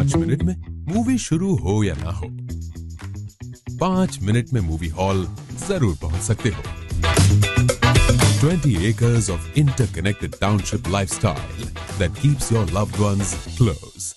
5 minute में movie शुरू हो या ना हो, 5 मिनट में मूवी हॉल जरूर पहुंच सकते हो। 20 acres of interconnected township lifestyle that keeps your loved ones close.